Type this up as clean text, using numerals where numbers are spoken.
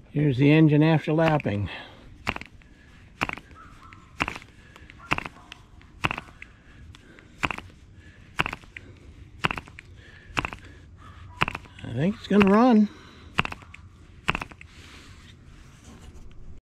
Here's the engine after lapping. I think it's going to run.